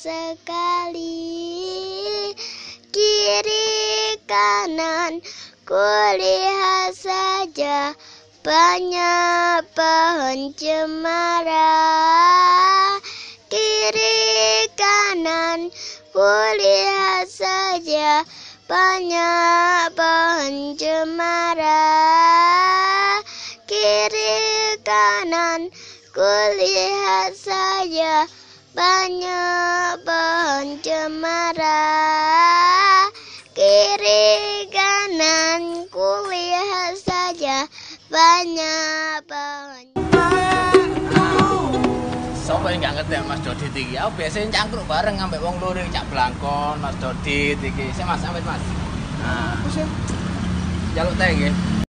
sekali. Kiri kanan kulihat saja, banyak pohon cemara. Kiri kanan kulihat saja, banyak pohon cemara. Kiri kanan kulihat saja, banyak pohon cemara. Kiri kanan kulihat saja, banyak pohon. Sopo yang gak ngerti Mas Dodit iki? Aku biasanya cangkruk bareng ambek wong loro Cak Blangkon, Mas Dodit iki. Mas, amit Mas. Nah, jaluk teh nggih.